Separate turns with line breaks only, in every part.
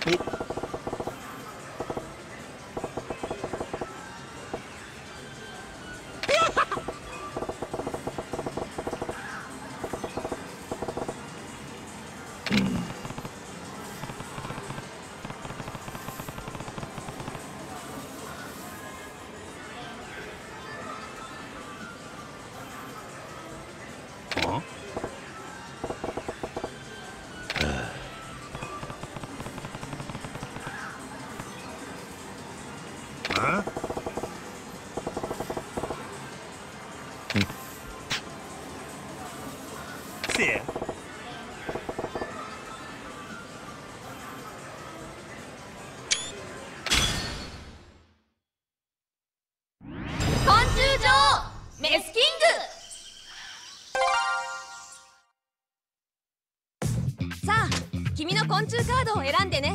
君の昆虫カードを選んでね。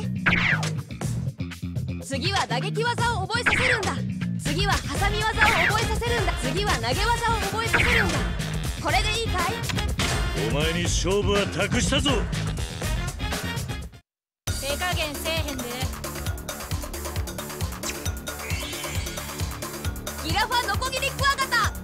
次は打撃技を覚えさせるんだ。次はハサミ技を覚えさせるんだ。次は投げ技を覚えさせるんだ。これでいいかい？
お前に勝負は託したぞ。
手加減せえへんで。ギラファノコギリクワガタ。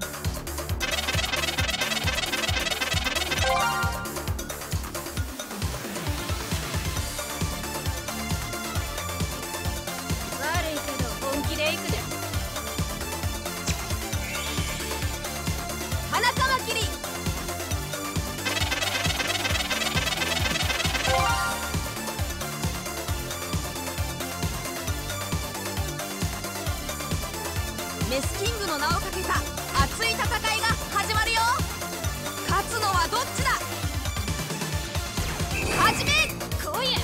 メスキングの名をかけた熱い戦いが始まるよ。勝つのはどっちだ。始めこいや。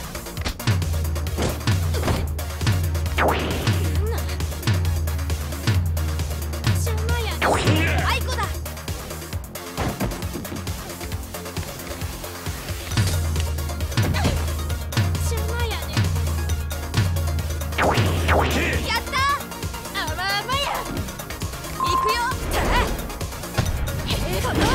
邪魔や。アイコだ。邪魔やね。やった。行くよ。決まった。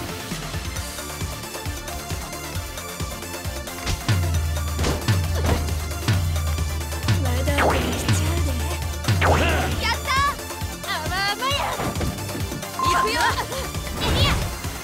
まだ来ちゃうで。やった。あまあまや。行くよ。エリア。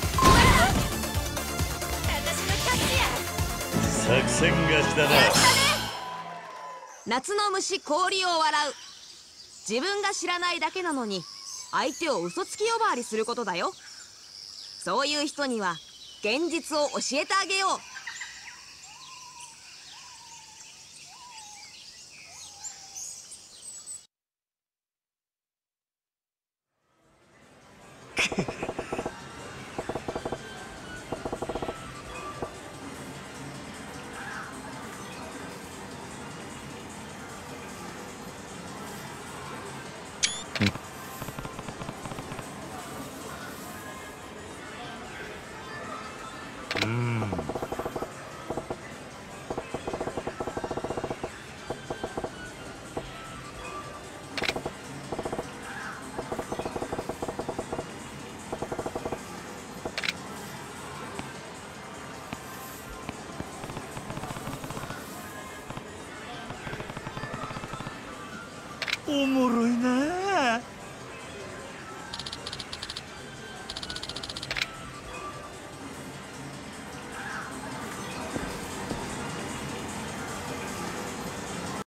私の勝ちや。
作戦勝ちだな。
やったね。夏の虫氷を笑う。自分が知らないだけなのに相手を嘘つき呼ばわりすることだよ。そういう人には現実を教えてあげよう。
おもろいなあ。